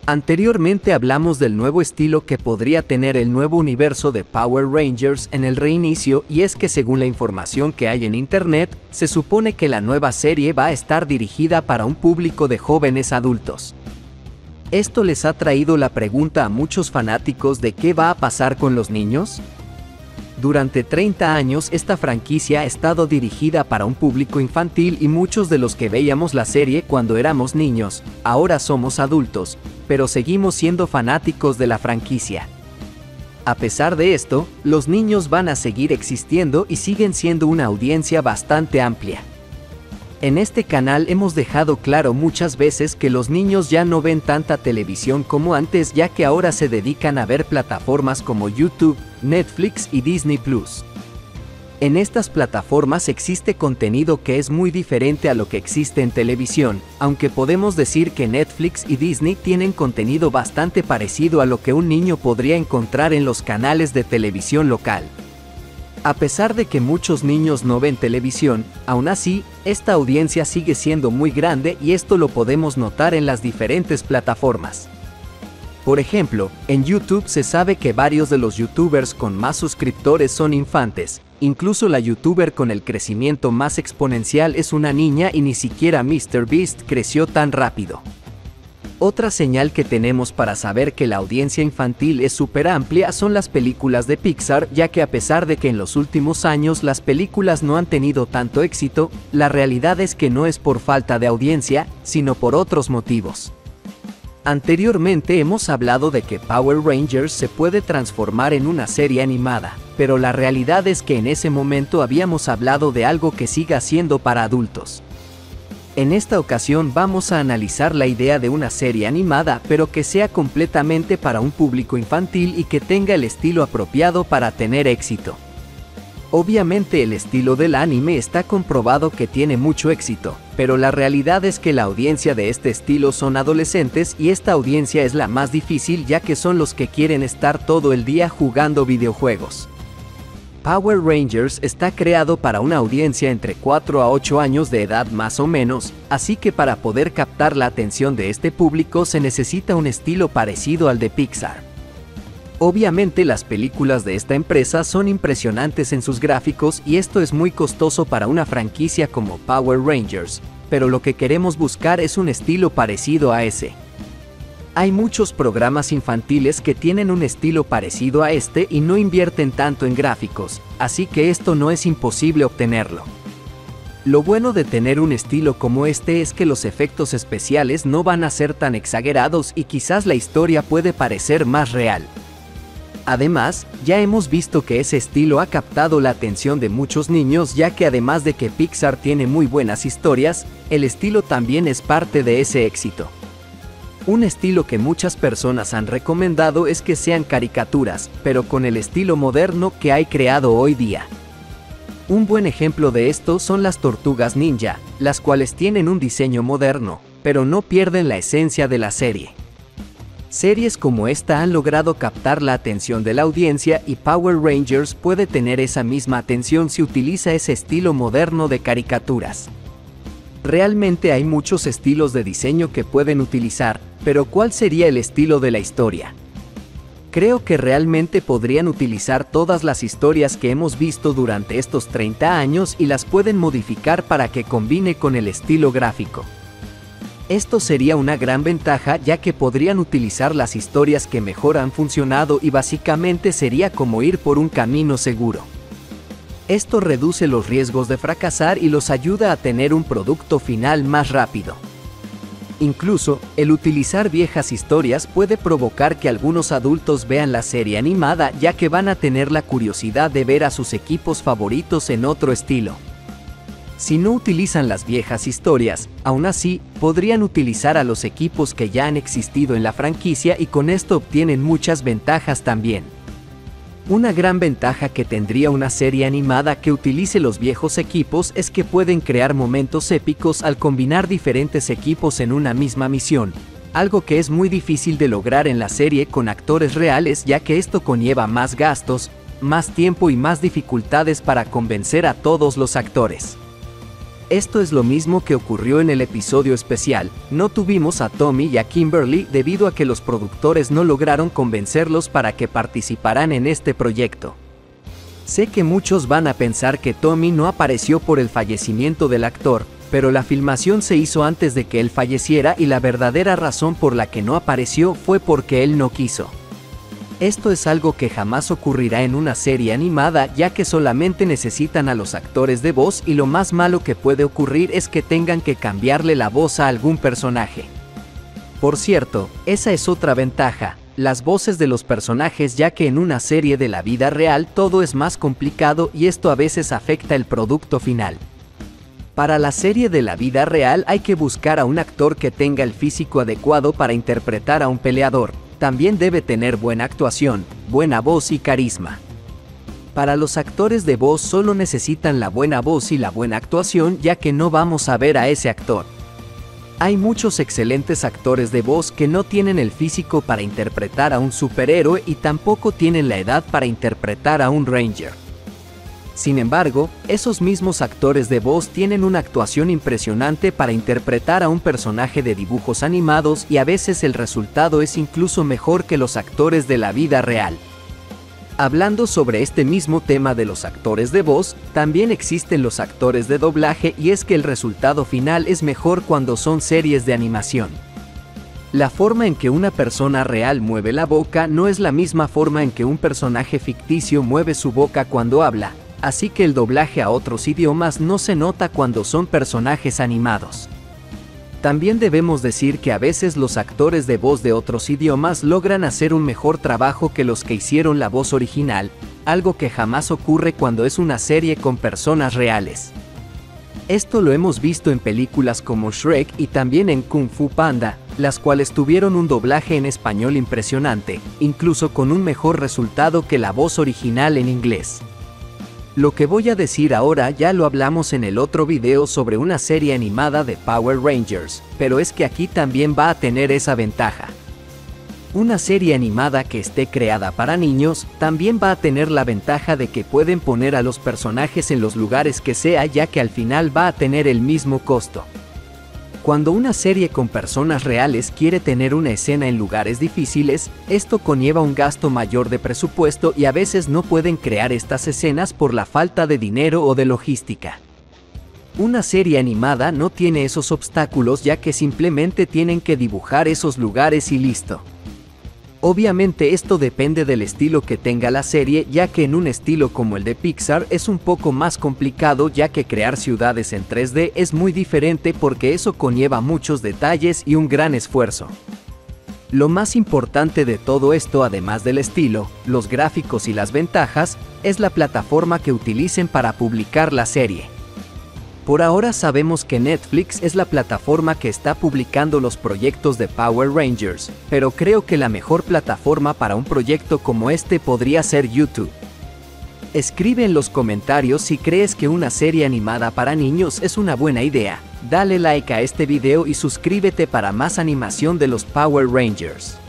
Anteriormente hablamos del nuevo estilo que podría tener el nuevo universo de Power Rangers en el reinicio, y es que según la información que hay en internet, se supone que la nueva serie va a estar dirigida para un público de jóvenes adultos. Esto les ha traído la pregunta a muchos fanáticos de qué va a pasar con los niños. Durante 30 años esta franquicia ha estado dirigida para un público infantil y muchos de los que veíamos la serie cuando éramos niños, ahora somos adultos, pero seguimos siendo fanáticos de la franquicia. A pesar de esto, los niños van a seguir existiendo y siguen siendo una audiencia bastante amplia. En este canal hemos dejado claro muchas veces que los niños ya no ven tanta televisión como antes, ya que ahora se dedican a ver plataformas como YouTube, Netflix y Disney Plus. En estas plataformas existe contenido que es muy diferente a lo que existe en televisión, aunque podemos decir que Netflix y Disney tienen contenido bastante parecido a lo que un niño podría encontrar en los canales de televisión local. A pesar de que muchos niños no ven televisión, aún así, esta audiencia sigue siendo muy grande y esto lo podemos notar en las diferentes plataformas. Por ejemplo, en YouTube se sabe que varios de los youtubers con más suscriptores son infantes, incluso la youtuber con el crecimiento más exponencial es una niña y ni siquiera MrBeast creció tan rápido. Otra señal que tenemos para saber que la audiencia infantil es súper amplia son las películas de Pixar, ya que a pesar de que en los últimos años las películas no han tenido tanto éxito, la realidad es que no es por falta de audiencia, sino por otros motivos. Anteriormente hemos hablado de que Power Rangers se puede transformar en una serie animada, pero la realidad es que en ese momento habíamos hablado de algo que siga siendo para adultos. En esta ocasión vamos a analizar la idea de una serie animada, pero que sea completamente para un público infantil y que tenga el estilo apropiado para tener éxito. Obviamente el estilo del anime está comprobado que tiene mucho éxito, pero la realidad es que la audiencia de este estilo son adolescentes y esta audiencia es la más difícil, ya que son los que quieren estar todo el día jugando videojuegos. Power Rangers está creado para una audiencia entre 4 a 8 años de edad más o menos, así que para poder captar la atención de este público se necesita un estilo parecido al de Pixar. Obviamente las películas de esta empresa son impresionantes en sus gráficos y esto es muy costoso para una franquicia como Power Rangers, pero lo que queremos buscar es un estilo parecido a ese. Hay muchos programas infantiles que tienen un estilo parecido a este y no invierten tanto en gráficos, así que esto no es imposible obtenerlo. Lo bueno de tener un estilo como este es que los efectos especiales no van a ser tan exagerados y quizás la historia puede parecer más real. Además, ya hemos visto que ese estilo ha captado la atención de muchos niños, ya que además de que Pixar tiene muy buenas historias, el estilo también es parte de ese éxito. Un estilo que muchas personas han recomendado es que sean caricaturas, pero con el estilo moderno que hay creado hoy día. Un buen ejemplo de esto son las Tortugas Ninja, las cuales tienen un diseño moderno, pero no pierden la esencia de la serie. Series como esta han logrado captar la atención de la audiencia y Power Rangers puede tener esa misma atención si utiliza ese estilo moderno de caricaturas. Realmente hay muchos estilos de diseño que pueden utilizar, pero ¿cuál sería el estilo de la historia? Creo que realmente podrían utilizar todas las historias que hemos visto durante estos 30 años y las pueden modificar para que combine con el estilo gráfico. Esto sería una gran ventaja, ya que podrían utilizar las historias que mejor han funcionado y básicamente sería como ir por un camino seguro. Esto reduce los riesgos de fracasar y los ayuda a tener un producto final más rápido. Incluso, el utilizar viejas historias puede provocar que algunos adultos vean la serie animada, ya que van a tener la curiosidad de ver a sus equipos favoritos en otro estilo. Si no utilizan las viejas historias, aún así, podrían utilizar a los equipos que ya han existido en la franquicia y con esto obtienen muchas ventajas también. Una gran ventaja que tendría una serie animada que utilice los viejos equipos es que pueden crear momentos épicos al combinar diferentes equipos en una misma misión, algo que es muy difícil de lograr en la serie con actores reales, ya que esto conlleva más gastos, más tiempo y más dificultades para convencer a todos los actores. Esto es lo mismo que ocurrió en el episodio especial, no tuvimos a Tommy y a Kimberly debido a que los productores no lograron convencerlos para que participaran en este proyecto. Sé que muchos van a pensar que Tommy no apareció por el fallecimiento del actor, pero la filmación se hizo antes de que él falleciera y la verdadera razón por la que no apareció fue porque él no quiso. Esto es algo que jamás ocurrirá en una serie animada, ya que solamente necesitan a los actores de voz y lo más malo que puede ocurrir es que tengan que cambiarle la voz a algún personaje. Por cierto, esa es otra ventaja, las voces de los personajes, ya que en una serie de la vida real todo es más complicado y esto a veces afecta el producto final. Para la serie de la vida real hay que buscar a un actor que tenga el físico adecuado para interpretar a un peleador. También debe tener buena actuación, buena voz y carisma. Para los actores de voz solo necesitan la buena voz y la buena actuación, ya que no vamos a ver a ese actor. Hay muchos excelentes actores de voz que no tienen el físico para interpretar a un superhéroe y tampoco tienen la edad para interpretar a un Ranger. Sin embargo, esos mismos actores de voz tienen una actuación impresionante para interpretar a un personaje de dibujos animados y a veces el resultado es incluso mejor que los actores de la vida real. Hablando sobre este mismo tema de los actores de voz, también existen los actores de doblaje y es que el resultado final es mejor cuando son series de animación. La forma en que una persona real mueve la boca no es la misma forma en que un personaje ficticio mueve su boca cuando habla. Así que el doblaje a otros idiomas no se nota cuando son personajes animados. También debemos decir que a veces los actores de voz de otros idiomas logran hacer un mejor trabajo que los que hicieron la voz original, algo que jamás ocurre cuando es una serie con personas reales. Esto lo hemos visto en películas como Shrek y también en Kung Fu Panda, las cuales tuvieron un doblaje en español impresionante, incluso con un mejor resultado que la voz original en inglés. Lo que voy a decir ahora ya lo hablamos en el otro video sobre una serie animada de Power Rangers, pero es que aquí también va a tener esa ventaja. Una serie animada que esté creada para niños también va a tener la ventaja de que pueden poner a los personajes en los lugares que sea, ya que al final va a tener el mismo costo. Cuando una serie con personas reales quiere tener una escena en lugares difíciles, esto conlleva un gasto mayor de presupuesto y a veces no pueden crear estas escenas por la falta de dinero o de logística. Una serie animada no tiene esos obstáculos, ya que simplemente tienen que dibujar esos lugares y listo. Obviamente esto depende del estilo que tenga la serie, ya que en un estilo como el de Pixar es un poco más complicado, ya que crear ciudades en 3D es muy diferente porque eso conlleva muchos detalles y un gran esfuerzo. Lo más importante de todo esto, además del estilo, los gráficos y las ventajas, es la plataforma que utilicen para publicar la serie. Por ahora sabemos que Netflix es la plataforma que está publicando los proyectos de Power Rangers, pero creo que la mejor plataforma para un proyecto como este podría ser YouTube. Escribe en los comentarios si crees que una serie animada para niños es una buena idea. Dale like a este video y suscríbete para más animación de los Power Rangers.